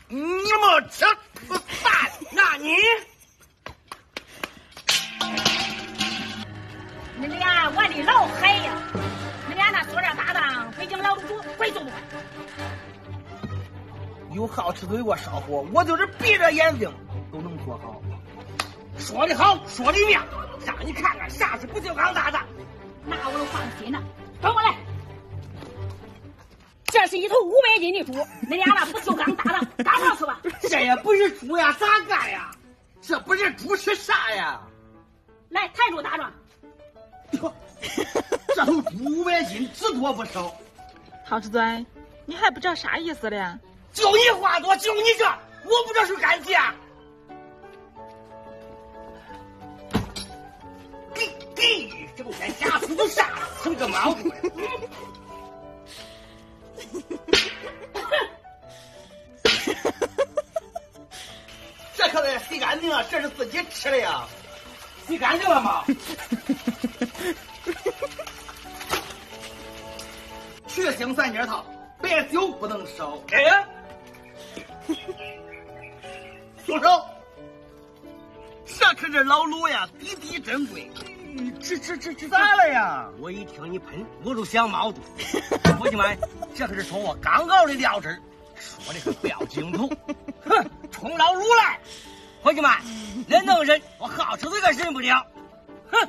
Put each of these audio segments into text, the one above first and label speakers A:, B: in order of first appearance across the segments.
A: 你没吃饭，那你
B: 俩玩的老嗨呀！你俩那塑料搭档，北京老主鬼做不坏。
A: 有好吃嘴我烧火，我就是闭着眼睛都能做好。说的好，说的妙，让你看看啥是不锈钢搭档。
B: 那我就放心了。跟我来，这是一头500斤的猪，你俩那不锈钢搭档，打上去吧。
A: 这也不是猪呀，咋干呀？这不是猪是啥呀？
B: 来，抬住大壮。
A: 这头猪500斤，只多不少。
C: 好吃嘴，你还不知道啥意思了？
A: 就你话多，就你这，我不知道是干gì啊！给，整天瞎胡啥，成个毛病。这可得洗干净啊，这是自己吃的呀。洗干净了吗？去腥3件套，白酒不能少。哎，松手！这可是老卤呀，滴滴珍贵。吃咋了呀？我一听你喷，我就想毛肚。伙计们，这可是说我刚熬的料汁，说的可不要惊头。哼，冲老卤来！伙计们，人能忍，我好吃这个忍不了。哼！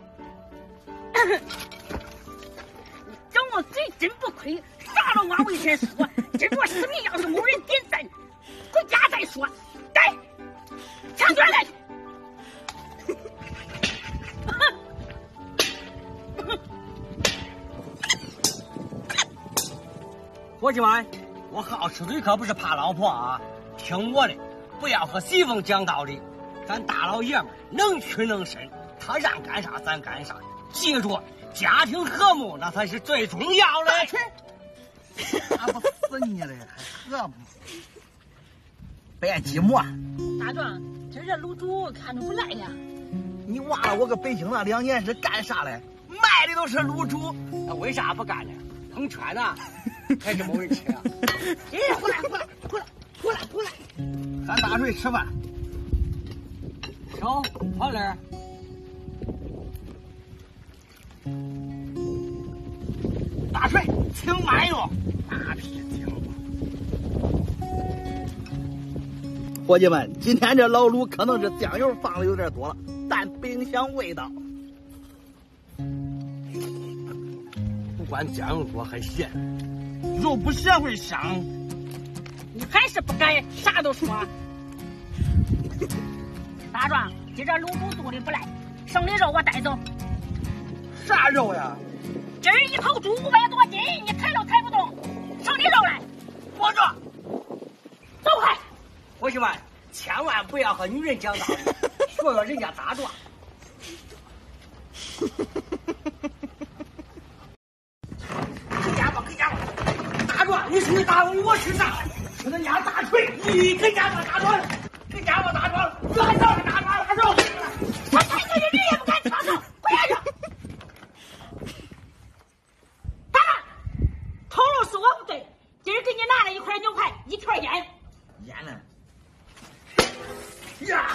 B: 整我嘴真不亏，啥都往我以前说。真我视频要是没人点赞，回家再说。来，抢卷来！
A: 伙计们，我好吃嘴可不是怕老婆啊，听我的，不要和媳妇讲道理。咱大老爷们能屈能伸，他让干啥咱干啥。记住，家庭和睦那才是最重要的。打不死你了，还和睦？别寂寞。
B: 大壮，今儿这卤煮看着不赖呀。
A: 你忘了我搁北京那2年是干啥嘞？卖的都是卤煮。那为啥不干呢？捧圈呢？还是没人吃啊？哎，回来！喊大水吃饭。手好点。大水，请慢用。大屁听。伙计们，今天这老卤可能是酱油放的有点多了，但不影响味道。不管酱油多还咸，肉不咸会香。
B: 你还是不改，啥都说。大壮，今这卤煮肚里不赖，剩的肉我带走。
A: 啥肉呀？
B: 今儿一头猪500多斤，你抬都抬不动，剩的肉来。
A: 活着。
B: 走开！
A: 伙计们，千万不要和女人讲道理，学学人家大壮。给家吧！大壮，你是大龙，我是啥？是人家大锤，你给家吧，大壮！给家吧，大壮！来着，大壮，来着！
B: 他抬这个人也不敢插手，回来着！大壮，头路是我不对，今儿给你拿了一块牛排，1条烟。
A: 烟呢？呀！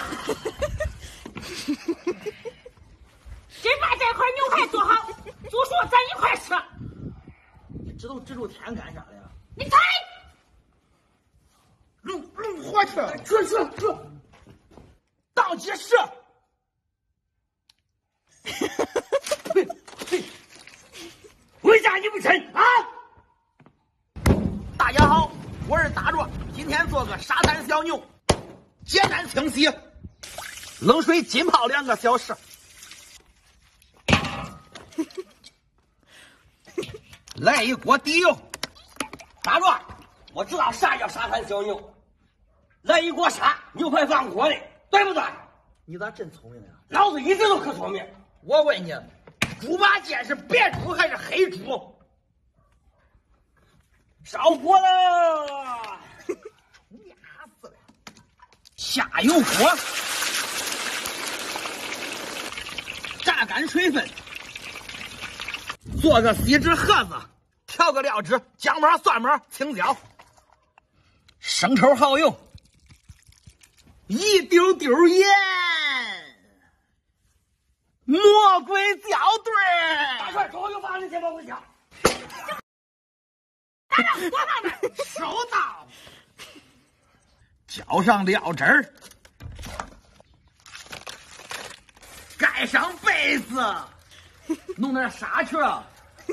B: 今儿把这块牛排做好，就说咱一块吃。
A: 你这都指着天干啥的呀？
B: 你猜？
A: 撸火去！去！倒计时！为啥你不称啊？大家好，我是大壮，今天做个沙滩小牛，简单清晰，冷水浸泡2个小时。来一锅底油。大壮，我知道啥叫沙滩小牛。来一锅沙，牛排放锅里，对不对？你咋真聪明呀？老子一直都可聪明。我问你，猪八戒是白猪还是黑猪？烧火了，冲牙死了！下油锅，榨干水分，做个锡纸盒子，调个料汁，姜末、蒜末、青椒。 生抽耗油，一丢丢盐，魔鬼吊对儿。
B: 大帅，手有法的先把我抢。
A: 收到。浇上料汁儿，盖上被子，弄点沙去啊。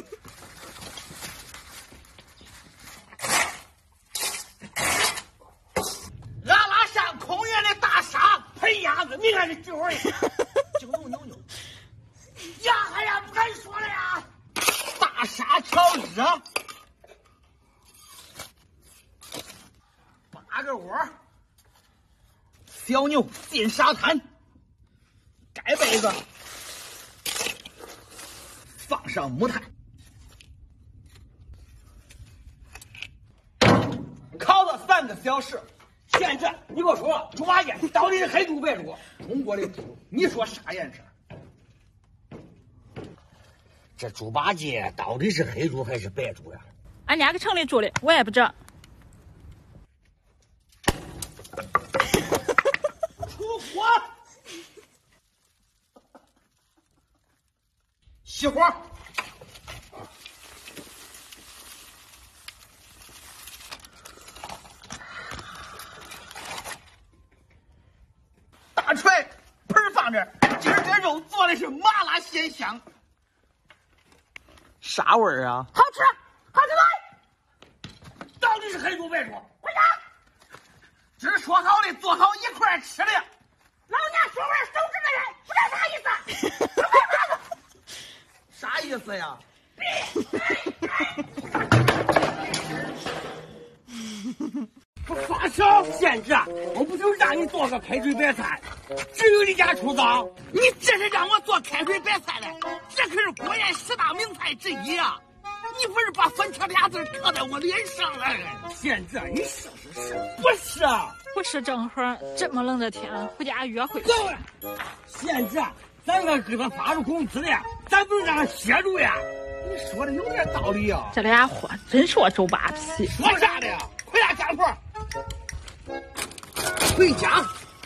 A: 拉拉上空园的大沙喷鸭子，你看这这会儿就扭扭扭，呀还呀不敢说了呀。大沙调热，8个窝，小牛进沙滩，盖被子，放上木炭，烤了3个小时。现在你给我说，猪八戒到底是黑猪白猪？中国的猪，你说啥颜色？这猪八戒到底是黑猪还是白猪呀？
C: 俺家搁城里住的，我也不知道。
A: 出火，熄火。大锤盆放这儿，今儿这肉做的是麻辣鲜香，啥味儿啊？
B: 好吃，好吃来。
A: 到底是黑猪白猪？回家。今儿说好的做好一块吃的，
B: 老娘说话手指的人，不知道啥意思。
A: 啥意思呀？发烧限制，我不就让你做个开水白菜，只有你家出早，你这是让我做开水白菜的，这可是国宴10大名菜之一啊！你不是把粉条俩字刻在我脸上了？限制，你试试试，不是啊？
C: 不是正好这么冷的天，回家约会。
A: 限制，咱可给他发了工资的，咱不是让他歇住呀？你说的有点道理啊！
C: 这俩货真是我周扒皮。
A: 说啥的呀？回家干活。回家。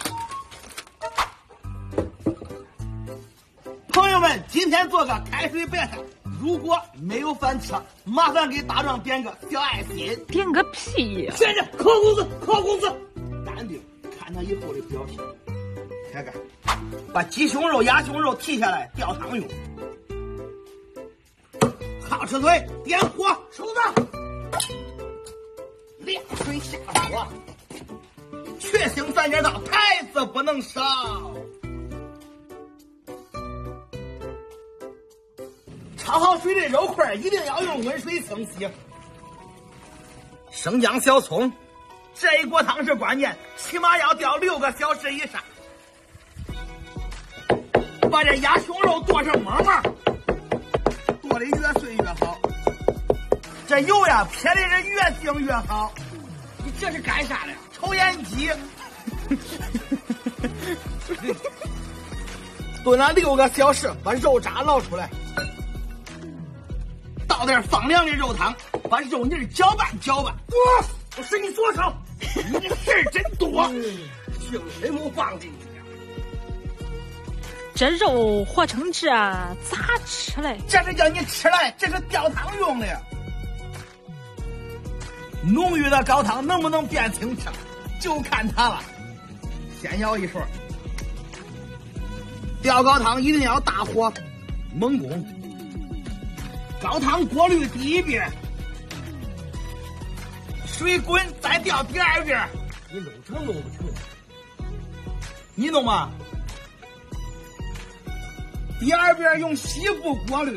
A: 朋友们，今天做个开水白菜，如果没有饭吃，麻烦给大壮点个小爱心。
C: 点个屁呀！
A: 现在扣工资，扣工资！淡定，看他以后的表现。看看，把鸡胸肉、鸭胸肉提下来吊汤用。好吃嘴，点火，收子。凉水下火，确信3件道，台子不能少。焯好水的肉块一定要用温水清洗。生姜、小葱，这一锅汤是关键，起码要吊6个小时以上。把这鸭胸肉剁成沫沫，剁的越碎越好。这油呀，撇的是越净越好。你这是干啥的？抽烟机。炖了6个小时，把肉渣捞出来，倒点放凉的肉汤，把肉泥搅拌搅拌。我是你左手，你的事儿真多，幸亏没放进去。
C: 这肉和成这咋吃嘞？
A: 这是叫你吃来，这是吊汤用的。浓郁的高汤能不能变清澈，就看它了。先舀一勺，吊高汤一定要大火猛攻，高汤过滤第1遍，水滚再吊第2遍。你弄成弄不成？你弄吗？第2遍用锡布过滤，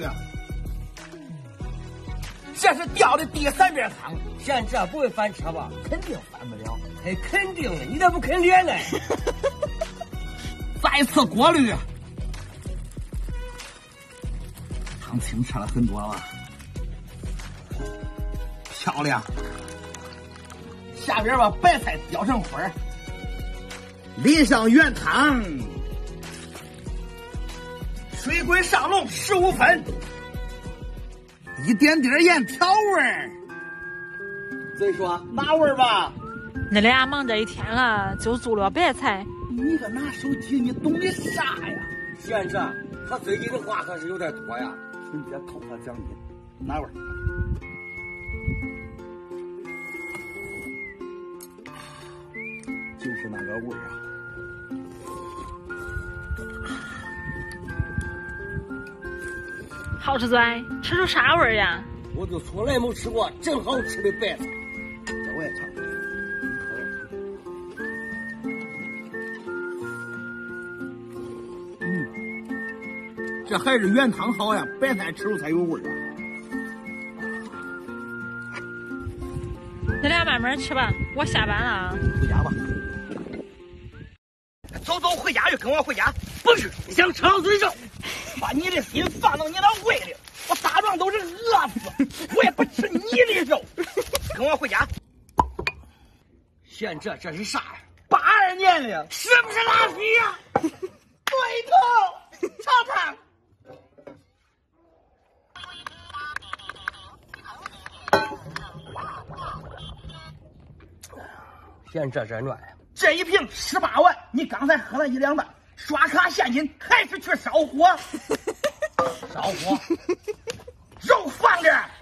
A: 这是吊的第3遍汤。现在这不会翻车吧？肯定翻不了。哎，肯定的，你咋不肯脸呢？再次过滤，汤清澈了很多了吧？漂亮。下边把白菜雕成花儿，淋上原汤。水滚上笼15分，一点点盐调味儿。所以说拿味儿吧，
C: 你俩忙这一天了，就做了白菜。
A: 你个拿手机，你懂的啥呀？先生，他最近的话可是有点多呀。你别偷他奖金，拿味儿。就是那个味儿啊！
C: 好吃嘴，吃出啥味儿呀？
A: 我就从来没吃过正好吃的白菜，这我也尝尝。这还是原汤好呀，白菜吃着才有味儿啊！
C: 你俩慢慢吃吧，我下班了。
A: 回家吧。走走，回家就跟我回家。不是，你想吃老子的肉，把你的心放到你的胃里。我大壮都是饿死，我也不吃你的肉。跟我回家。现这是啥呀？82年了，是不是拉皮呀？对头，尝尝。现这暖呀，这一瓶18万，你刚才喝了1两半，刷卡现金还是去烧火？烧火，肉放这儿，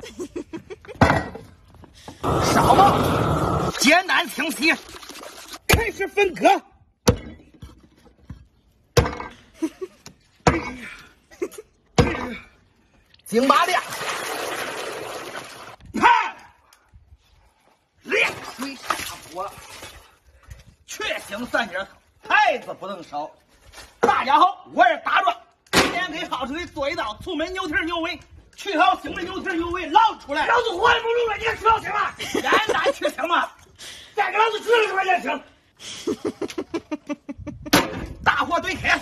A: 烧嘛，简单清晰，开始分割。京八亮，pan，凉水下火，确醒3节，孩子不能少。大家好，我是大壮，今天给好水做一道醋焖牛蹄牛尾，去好腥的牛蹄牛尾捞出来。老子活也不录了，你给吃好听吗？简单去腥嘛，再给老子煮了出来也行。大火堆开。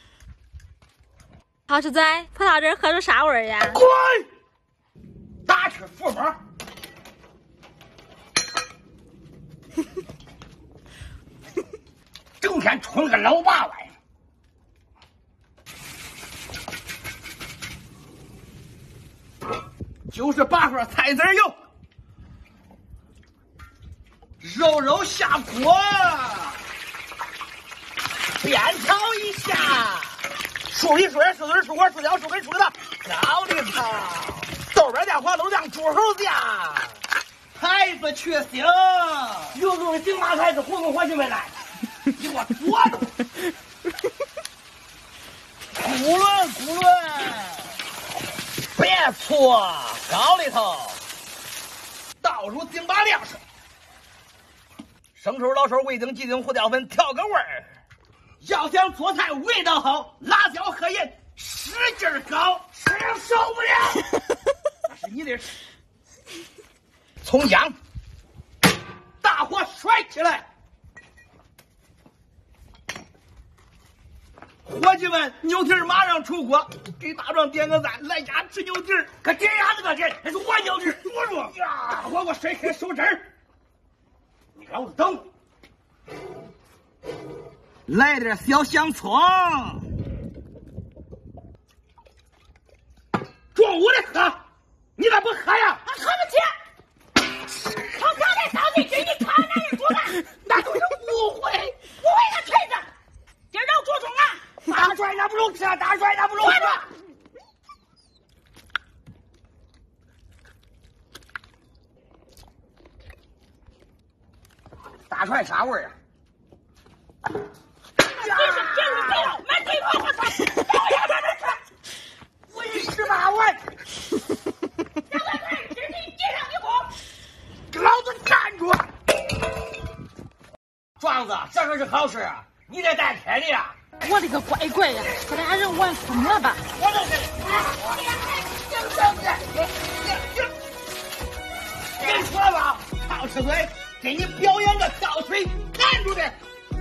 C: 好吃嘴，葡萄汁喝出啥味儿呀？
A: 滚！大吃驸马。整天冲个老爸玩，就是8盒菜籽油，肉肉下锅，煸炒一下。数一数二，数二数二，数两数三数四，高丽菜、豆瓣酱、黄豆酱、猪猴酱，孩子去腥，有种的京麻孩子糊弄伙计们来，你给我坐着，咕噜咕噜，别错，高里头，倒入京麻亮水，生抽、老抽、味精、鸡精、胡椒粉，调个味儿。要想做菜味道好，辣椒和盐使劲搞，吃了受不了。那是你的事。葱姜，大火甩起来。伙计们，牛蹄马上出锅，给大壮点个赞，来家吃牛蹄可点啥子个点？那是我牛蹄我说呀，我甩开手指儿，你给我等。来点小香葱，中午的喝，你咋不喝呀？
B: 我喝不起，我刚才倒进去，你看那人煮的，那都是误会的锤子。今儿都煮中了，
A: 大帅那不中吃，大帅那不中吃。大帅啥味儿啊？
B: 别了，满嘴泡我操！给我要这吃，
A: 我一18万，
B: 小乖乖，今儿给你接上一锅，
A: 给老子站住！壮子，这可是好事啊！你得带开的呀！
C: 我的个乖乖呀，这俩人玩疯了吧？
A: 我都是，别说了，好吃嘴，给你表演个跳水，看住点。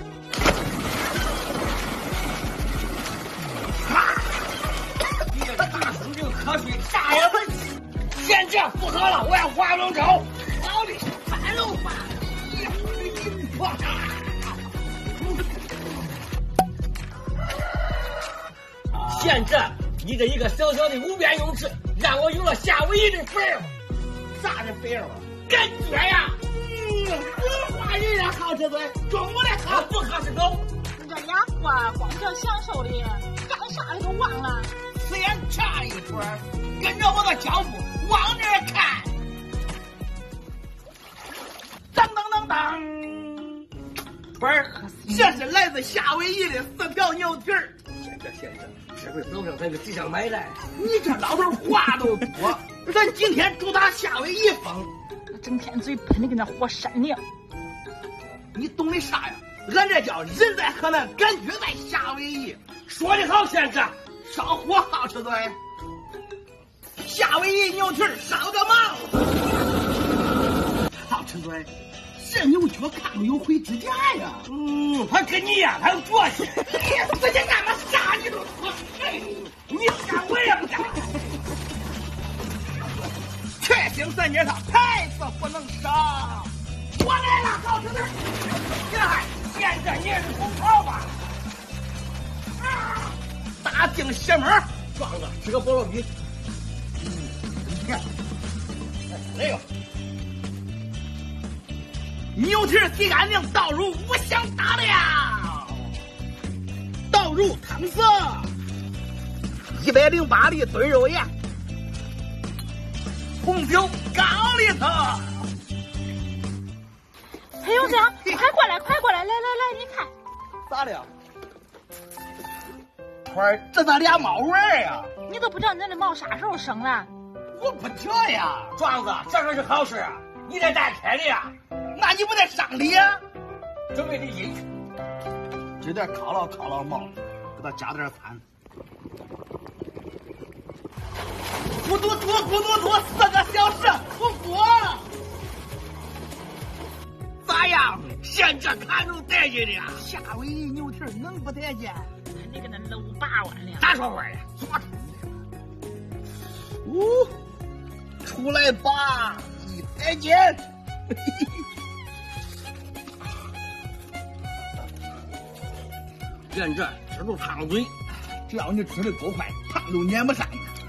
A: 你这个大生病瞌睡，啥也不吃。现这不好了，我要划龙舟，好的是3楼吧。现这你这一个小小的无边泳池，让我有了夏威夷的肥肉。啥是肥肉啊？感觉呀！ 铁嘴，中午的好不合适狗。
C: 你这俩货光叫享受的，干啥的都忘了。
A: 此言差一会儿，跟着我的脚步往这儿看。当当当当，不是，这是来自夏威夷的4条牛蹄儿。先生，这回走上咱个集上买来。你这老头话都多，咱今天主打夏威夷风。
C: 整天嘴喷的跟那火山灵。
A: 你懂的啥呀？俺这叫人在河南，感觉在夏威夷。说的好，先生，烧火好吃嘴。夏威夷牛蹄烧个毛，好吃嘴。这牛蹄看着有灰指甲呀。他跟你一样，他有脚气。你自己干嘛啥你都说，你干我也不干。确行3件套，太子不能少。我来了，好吃嘴。现在你也是红袍吧？大腚邪门，壮子吃个菠萝米。你看，这个牛蹄洗干净，倒入五香大料，倒入汤色，108粒炖肉盐，红酒高里头。
C: 裴勇长，快过来，快过来，来，你看，
A: 咋的？花儿，这咋俩猫纹呀？
C: 你都不知道恁的毛啥时候生了？
A: 我不知道呀。壮子，这可是好事啊！你得带开的呀。那你不得上礼呀？准备的阴。这点犒劳毛，给他加点餐。咕嘟嘟，4个小时不过。咋样？现这看着得劲的呀！夏威夷牛蹄能不得劲？
C: 你跟那搂把玩呢？
A: 咋说话呀？抓住！出来吧，一得劲！见这吃住烫嘴，只要你吃的够快，烫都粘不上。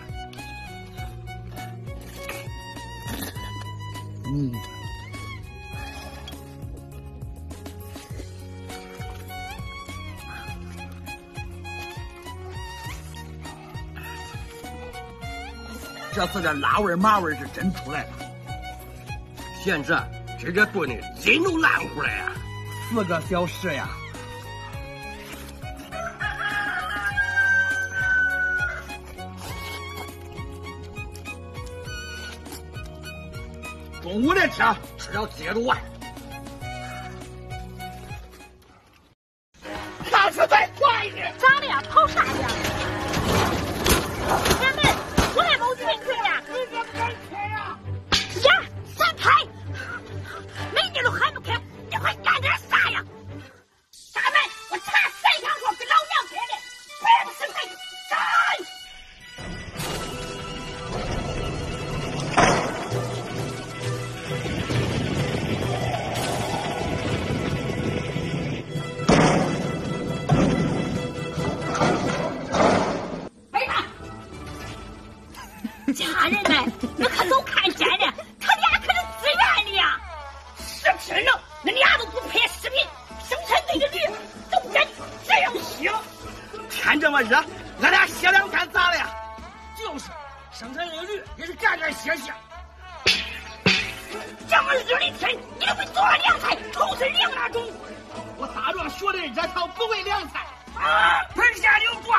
A: 这次这辣味麻味是真出来了。现在直接炖的筋都烂乎了呀，4个小时呀。中午的天吃了接着玩。好吃再快一点。
C: 咋的呀？跑啥呀？娘们，我还没进去呢。
A: 你怎么敢开呀？
B: 呀，闪开！美女都喊不开，你还干点啥呀？大门，我查3箱货给老娘开的，别不是开，站！家人们，你可都看见了，他俩可是自愿的呀！是天呐，那俩都不配视频，生产队的驴都不敢这样歇。
A: 天这么热，俺俩歇2天咋了呀？就是，生产队的驴也是干歇。
B: 这么热的天，你都会做凉菜，口是凉那种。
A: 我大壮学的这套不会凉菜
B: 啊！盆下留住。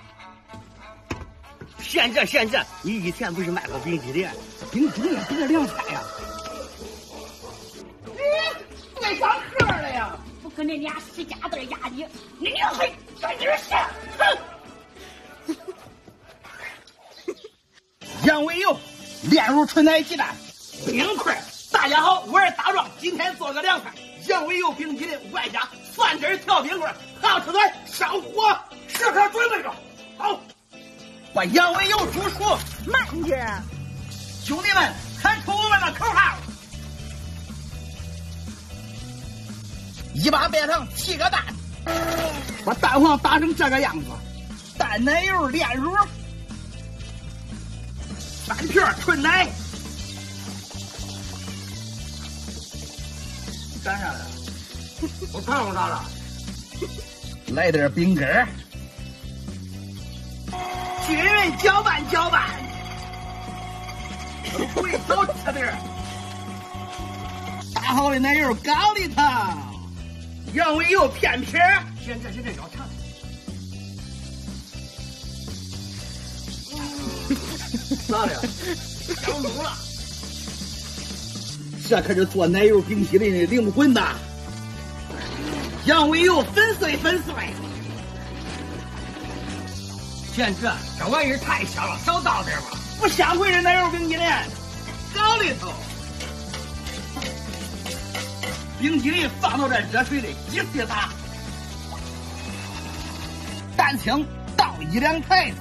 A: 现这，你以前不是卖过冰激凌？冰激凌不是凉菜呀？对上盒了呀！
B: 不跟那俩死家子压你，你娘还干点啥？哼！
A: 羊尾油、炼乳纯奶鸡蛋、冰块。大家好，我是大壮，今天做个凉菜，羊尾油冰激凌，外加蒜汁调冰块，好吃的上火，时刻准备着。好。把羊尾油煮熟，
C: 慢点。
A: 兄弟们，喊出我们的口号！1把白糖，7个蛋，把蛋黄打成这个样子，淡奶油炼乳，3片纯奶，粘上来了。 我尝尝咋了？
D: 来点饼干儿，均匀搅拌搅拌，回头吃点儿。打好的奶油搞里头，羊尾油片皮儿，
A: 现在要尝。咋了？香浓了。
D: 这可是做奶油冰淇淋的灵魂呐！羊尾油粉碎粉碎。
A: 贤侄，这玩意儿太香了，少倒点吧。
D: 不香回的奶油冰淇淋，搞里头。冰淇淋放到这热水里一碎打，蛋清倒1、2台子，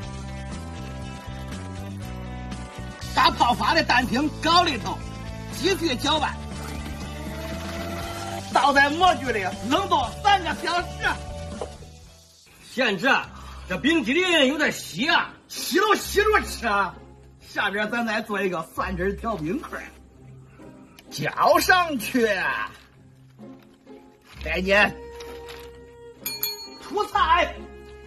D: 打泡发的蛋清搞里头，击碎搅拌，倒在模具里冷冻3个小时。
A: 贤侄，这冰淇淋有点稀啊，
D: 稀都稀着吃。下边咱再做一个蒜汁调冰块，浇上去。再见。出菜。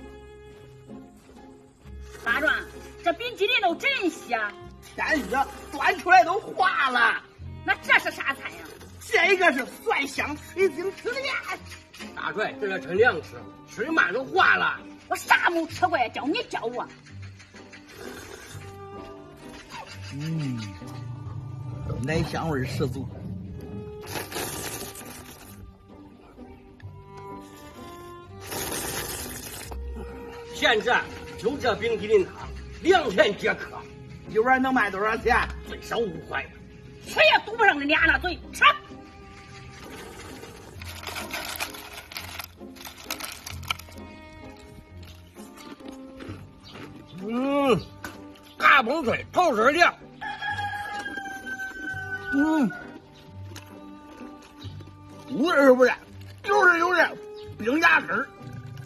B: 大壮，这冰淇淋都真稀啊！
D: 天热，端出来都化了。
B: 那这是啥菜呀？
D: 这个是蒜香水晶吃面。
A: 大帅，这是趁凉吃，吃的慢都化了。
B: 我啥没吃过呀？叫你教我。
D: 奶香味十足。
A: 现在就这冰淇淋汤，2钱1克，
D: 一碗能卖多少钱？
A: 最少5块。
B: 谁也堵不上你俩那嘴，吃。
A: 嘎嘣脆，头身凉。
D: 无味不然，有味有味，冰牙根儿。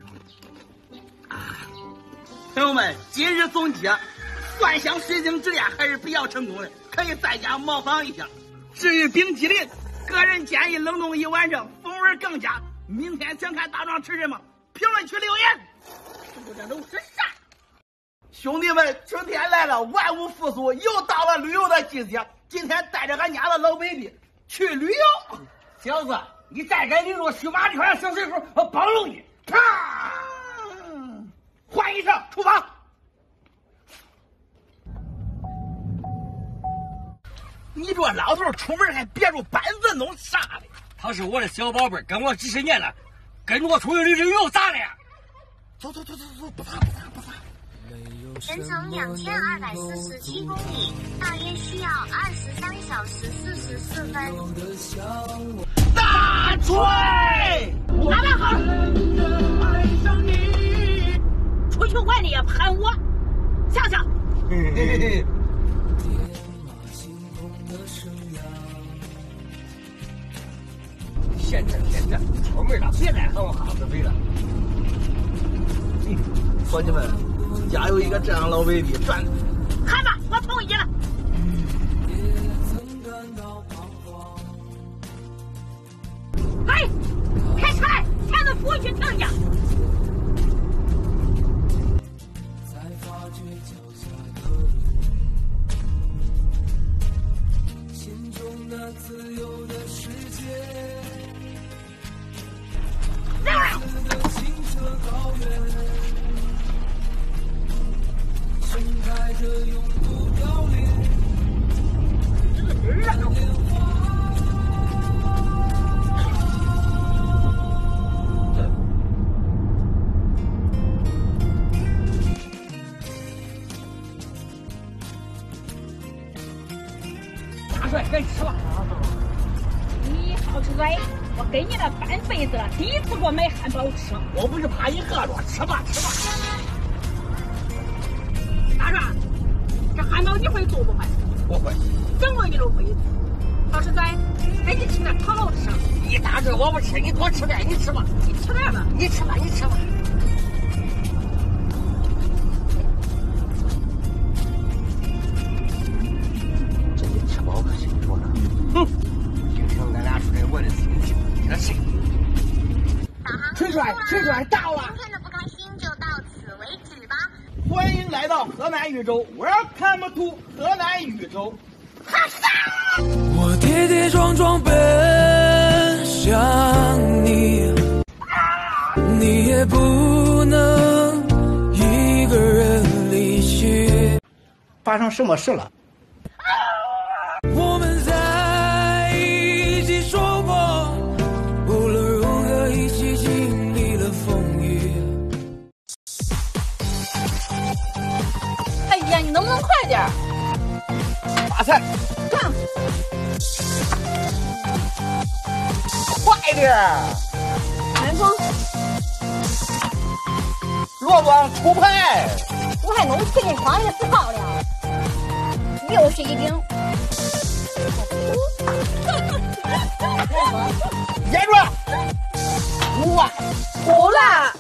D: 朋友们，今日总结，蒜香水晶之恋还是比较成功的，可以在家模仿一下。至于冰淇淋，个人建议冷冻1晚上，风味更佳。明天想看大壮吃什么，评论区留言。
B: 这都是啥？
D: 兄弟们，春天来了，万物复苏，又到了旅游的季节。今天带着俺家的老 baby 去旅游。
A: 小子，你再给领着胥马川小水猴帮路去。
D: 啪！换衣裳，出发。你这老头出门还别住板子弄啥的？
A: 他是我的小宝贝，跟我几十年了，跟着我出去旅游咋了呀？
D: 走，不咋。
E: 全程2247公里，大约需要23小时44分。
D: 大锤，
B: 拿来好了。出去玩你也盘我，想想。
A: 现在出门了，别再喊我哈子肥了。
D: 伙计们，家有一个这样老 baby，赚。
B: 喊吧，我同意了。哎，开车来，前头服务区停下。
A: 大帅，该吃了。
B: 你好吃嘴，我给你了半辈子了，第一次给我买汉堡吃。
A: 我不是怕你饿着，吃吧。
B: 大壮，这汉堡你会做不会？
A: 我会。
B: 整个你都会。好吃嘴，给你吃点烤肉吃。
A: 你打这我不吃，你多吃点，你吃吧。
B: 你吃点吧。
A: 你吃吧。这一吃饱可谁说呢？哼，平常咱俩出来玩的亲戚，这谁？
D: 锤帅到了！
E: 今天的不开心就到此为止吧。
D: 欢迎来到河南豫州 ，Welcome to 河南豫州。
F: 我跌跌撞撞奔向你，你也不能一个人离去。
D: 发生什么事了？
F: 我们在一起说过，无论如何一起经历了风雨。
C: 哎呀，你能不能快点？
D: 大菜，干！快点！
C: 南风，
D: 罗庄出牌。
B: 我还能给你狂野思考了，又是一顶。
D: 严住！5万
C: 服了。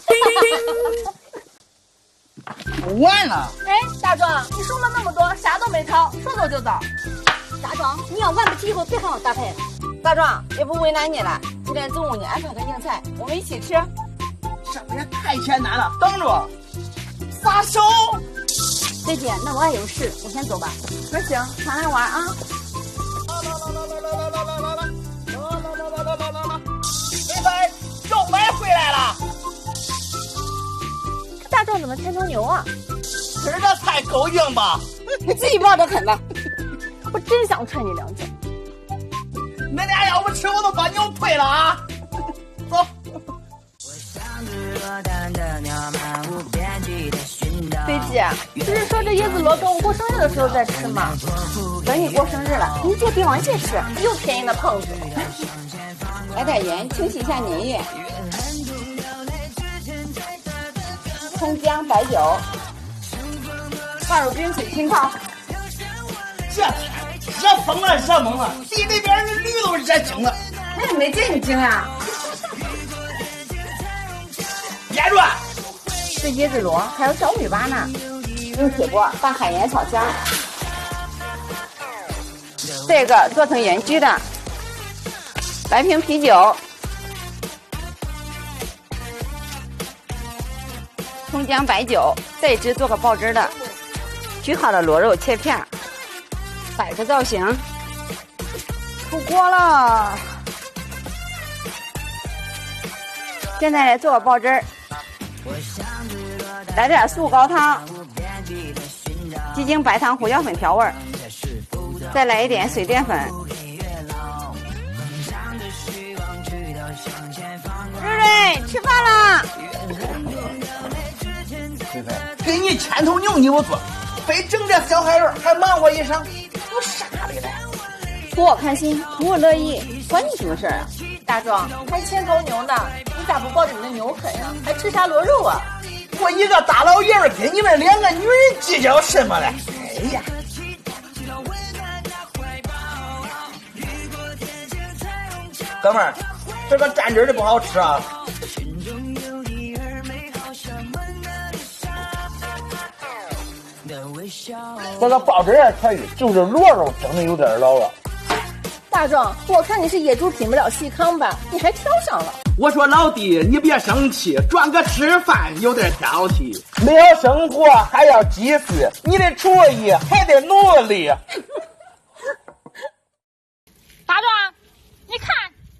D: 完了！
C: 哎，大壮，你输了那么多，啥都没掏，说走就走。
B: 大壮，你要玩不起以后别喊我打牌了。
G: 大壮，也不为难你了，今天中午你安排个硬菜，我们一起吃。
D: 这也太艰难了，等着，撒手！
B: 姐姐，那我还有事，我先走吧。
G: 那行，常来玩啊！
D: 肥肥，肉买回来了。
C: 大壮怎么牵头牛啊？
D: 吃的菜够硬吧？
G: 你自己抱着啃吧。
C: 我真想踹你2脚。
D: 你俩要不吃，我都把牛退了啊！走。
C: 飞机，不是说这椰子螺等我过生日的时候再吃吗？
G: 等你过生日了，
C: 你就别往下吃，又便宜的胖子。
G: 来点盐，清洗一下粘液。葱姜白酒，放入冰水浸泡。
D: 这天热疯了，热懵了，地里边的驴都热惊了。
G: 那也没见你惊啊！
D: 严住！
G: 这椰子螺还有小尾巴呢。用铁锅把海盐炒香。这个做成盐焗的。来瓶啤酒。葱姜白酒，这只做个爆汁的。焗好的螺肉切片，摆个造型。出锅了。现在来做个爆汁儿。来点素高汤，鸡精、白糖、胡椒粉调味儿，再来一点水淀粉。瑞瑞，吃饭啦！
D: 菲菲，给你牵头牛你不做，非整这小海螺还忙活一声，我傻的嘞！
G: 图我开心，图我乐意，关你什么事儿啊？
C: 大壮，还牵头牛呢，你咋不抱着你的牛啃呀？还吃啥螺肉啊？
D: 我一个大老爷们跟你们2个女人计较什么嘞？哎呀！哥们儿，这个蘸汁的不好吃啊。这个爆汁也可以，就是螺肉真的有点老了。
C: 大壮，我看你是野猪品不了细糠吧？你还挑上了。
D: 我说老弟，你别生气，赚个吃饭有点挑剔。没有生活还要祭祀，你的厨艺还得努力。
C: 大壮，你看。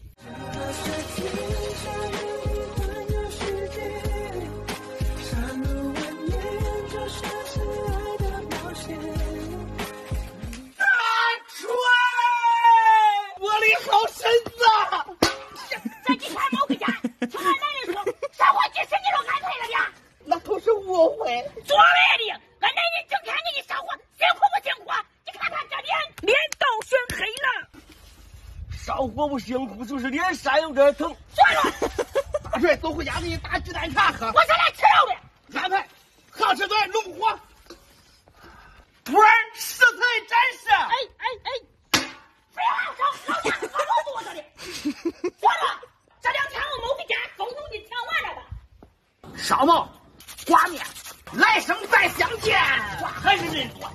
D: 我的好身子！
B: 这几天没回家，听俺男人说，生活只是你都安排了的。
D: 那都是误会。
B: 作为的，俺男人整天给你生活，辛苦不辛苦？你看他这脸都熏黑了。
A: 生活不辛苦，就是脸上有点疼。
B: 算了，
D: 大帅，走回家给你打鸡蛋茶喝。
B: 我是来吃肉的。
D: 安排，好吃短龙火。突然食材展示。
B: 废话少，老家喝老多着的。算了，这2天我没回家，风东的抢完了吧。
D: 烧毛，挂面，来生再相见。
A: 哇，还是人多。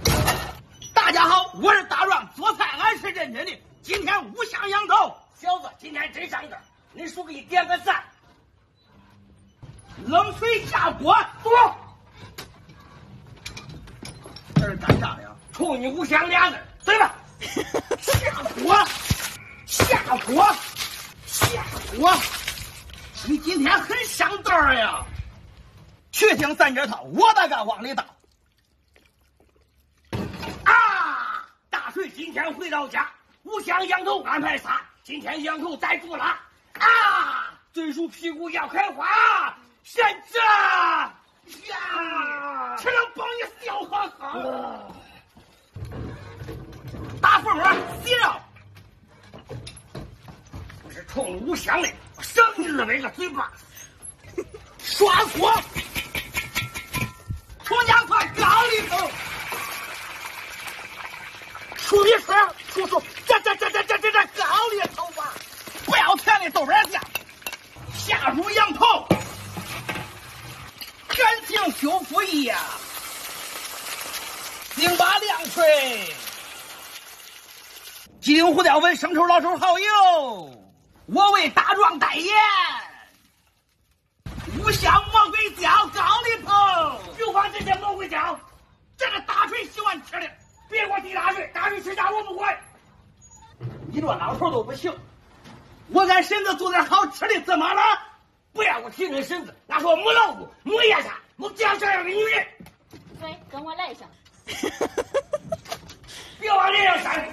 D: 大家好，我是大壮，做菜俺是认真的。今天5香羊头，小子
A: 今天真上阵，恁叔给你点个赞。冷水下锅，走。这是干啥呀？冲你无香俩字，对吧？下锅，下锅，下锅！你今天很上道呀！去听三节套，我咋敢往里倒？啊！大水今天回到家，吴香羊头安排仨，今天羊头宰猪了。啊！嘴叔屁股要开花，先吃呀！吃了帮你笑呵呵。大凤儿洗了，不是冲吴香的，省你200个嘴巴。刷锅，从家快缸里头，出米水，出这缸里头吧，不要甜的豆瓣酱，下入羊头，感情修复液呀，丁八凉水，鸡丁胡椒粉，生抽老抽蚝油，我为大壮代言。五香魔鬼椒高丽头，就放这些魔鬼椒，这个大锤喜欢吃的，别给我提大锤，大锤吃啥我不管。你这老头都不行，我俺婶子做点好吃的，怎么了？不要我提你婶子，那说母老虎、母夜叉，我这样的女人。
C: 对，跟我来一下。
A: 别往脸上扇。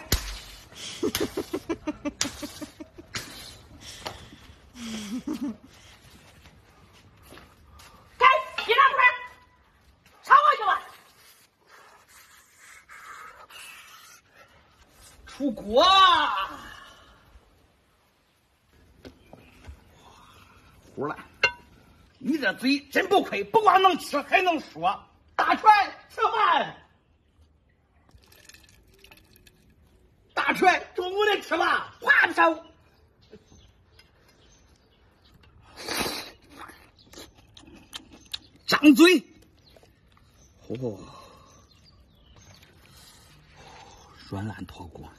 B: 别让快，插过去吧。
A: 出锅！胡来！你这嘴真不亏，不光能吃还能说。大船吃饭，大船中午的吃吧，划不上。张嘴，哦，软烂脱锅。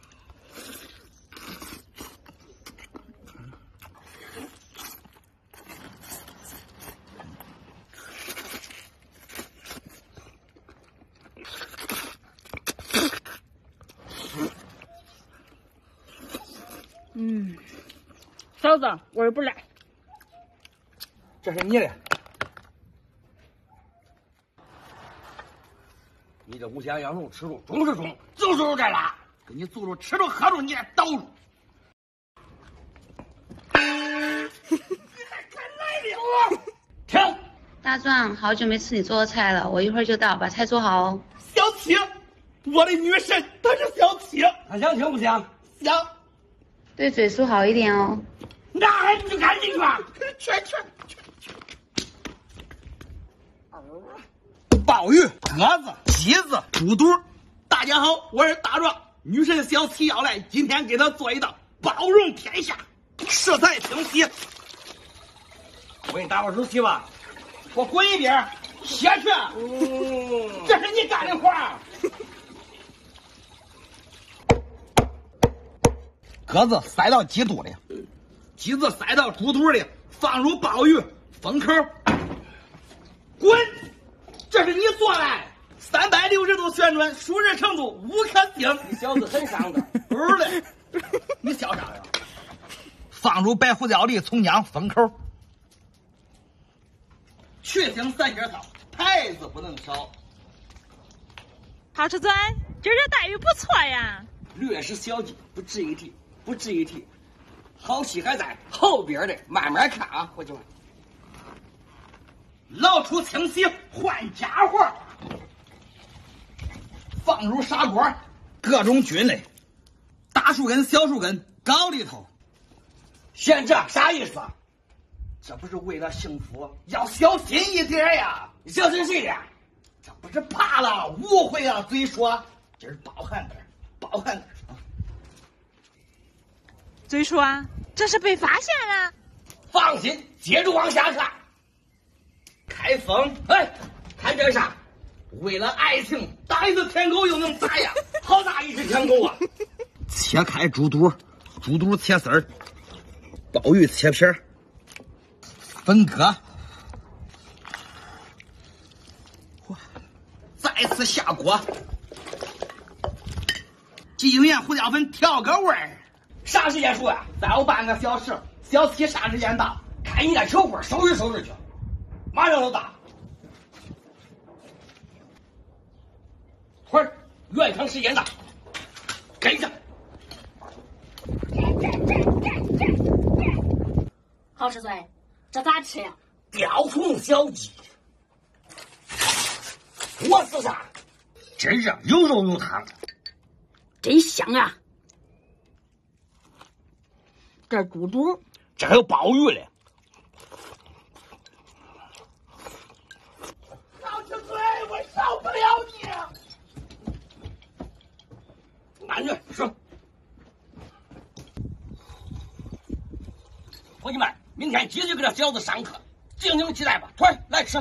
B: 嫂子，味儿不赖。
A: 这是你的。你这五香羊肉吃住，中是中，就是有这辣，给你做着吃着喝着，你还倒住。你还敢来了？停！
G: 大壮，好久没吃你做的菜了，我一会儿就到，把菜做好哦。
A: 小七，我的女神，她是小七，她想听不想？想。
G: 对嘴叔好一点哦。
A: 那还不赶紧去！去！鲍鱼、鸽子、鸡子、猪肚。大家好，我是大壮，女神小七要来，今天给她做一道包容天下，食材清晰。我给你打把手洗吧，给我滚一边，歇去。这是你干的活。鸽子塞到鸡肚里，鸡子塞到猪肚里，放入鲍鱼，封口，滚！这是你做的，360度旋转，熟热程度5颗星。你小子很上的，不是的，你笑啥呀？放入白胡椒粒、葱姜，封口。去腥3节套，牌子不能少。
C: 好吃嘴，今儿这待遇不错呀。
A: 略施小计，不值一提，不值一提。好戏还在后边的，慢慢看啊，伙计们。捞出清洗，换家伙，放入砂锅，各种菌类，大树根、小树根，高里头。先这啥意思？这不是为了幸福，要小心一点呀！你小心谁点？这不是怕了，误会了，嘴说，今儿包含点，包含点啊！
C: 嘴叔啊，这是被发现了。
A: 放心，接着往下看。开封，哎，看这啥？为了爱情，打一次舔狗又能咋样？好大一只舔狗啊！切开猪肚，猪肚切丝儿， 鲍鱼切片，分割，再次下锅，鸡精盐、胡椒粉调个味儿。啥时间熟啊？再有半个小时。小七啥时间到？看你那手活，收拾收拾去，马上就到。会儿，原厂时间到，跟上。
C: 郝师孙，这咋吃呀？
A: 雕虫小技。我是啥？真热，有肉有汤，
B: 真香啊！这猪肚，
A: 这还有鲍鱼嘞。
D: 郝师孙，我受不了你！
A: 慢点说。伙计们，明天继续给这小子上课，敬请期待吧。腿儿来吃。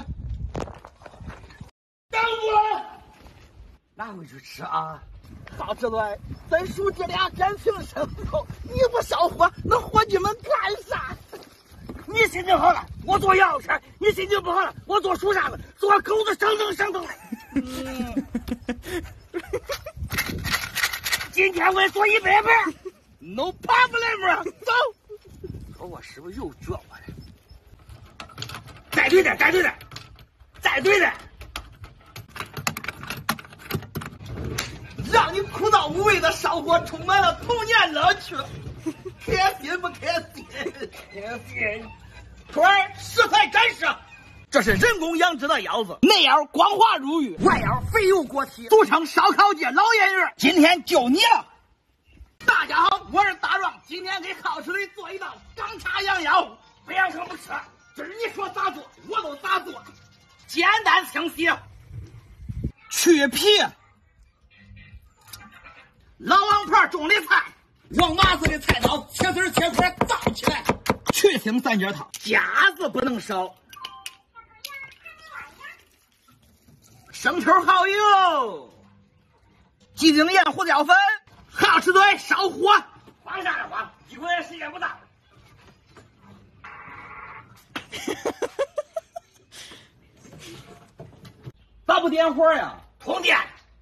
D: 等我！
A: 哪回去吃啊？
D: 郝师孙，咱叔这俩感情深厚，你不烧火，那伙计们干啥？
A: 你心情好了，我做羊肉串；你心情不好了，我做薯扇子，做狗子省灯。今天我做100盘
D: ，No problem， 走。
A: 说我是不是又撅我了？再对点，再对点，再对点。
D: 让你枯燥无味的生活充满了童年乐趣，开心不开心？
A: 开心。
D: 腿儿食材展示，这是人工养殖的腰子，内腰光滑如玉，外腰肥油裹体，俗称烧烤界老烟鱼。今天就你了。大家好，我是大壮，今天给郝师雷做一道港茶羊腰，不让说不吃，今儿你说咋做，我都咋做，简单清晰。去皮。老王牌种的菜，用麻子的菜刀切丝切块造起来，去腥三件套，夹子不能少。生抽、蚝油、鸡精盐、胡椒粉，郝师孙烧火，
A: 慌啥的慌，一会儿时间不大。
D: 咋不点火呀？
A: 通电。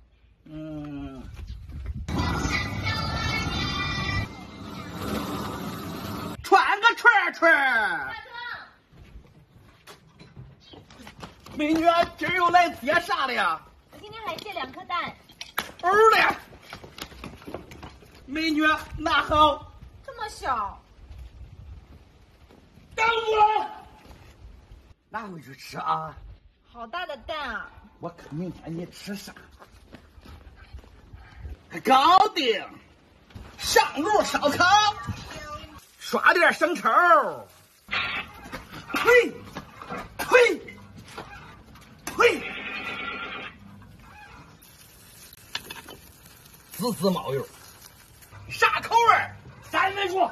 D: 串个串。美女，今儿又来接啥了呀？
C: 我今天还接2颗蛋。
D: 嘞！美女，那好。
C: 这么小。
D: 等我。
A: 哪回去吃啊？
C: 好大的蛋啊！
D: 我看明天你吃啥？搞定。上炉烧烤。刷点生抽，推，
A: 滋滋冒油。
D: 啥口味
A: 3分熟。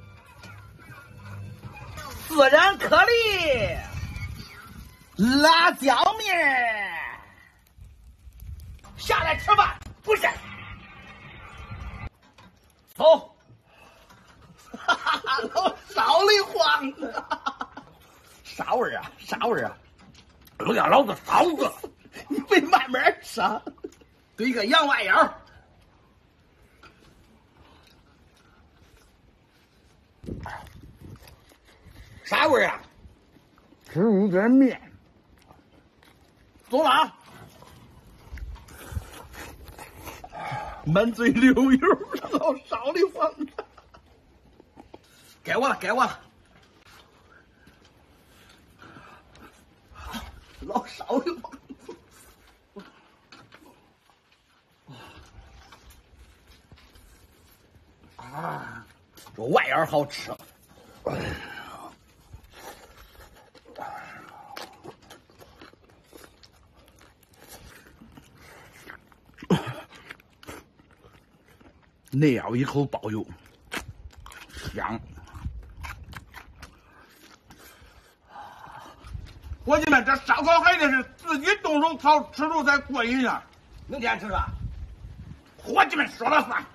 D: 孜然颗粒，辣椒面。下来吃饭，不是？走。老少里慌的，啥味儿啊？啥味儿啊？
A: 有点老子烧子，
D: 你别慢慢吃。对个羊外腰。
A: 啥味儿啊？
D: 吃一点面。走了。满嘴流油，老少里慌的。该我了，老少里慌。这外眼好吃。内咬一口爆油，香。伙计们，这烧烤还得是自己动手烤，吃着才过瘾呀！
A: 明天吃吧。
D: 伙计们说了算。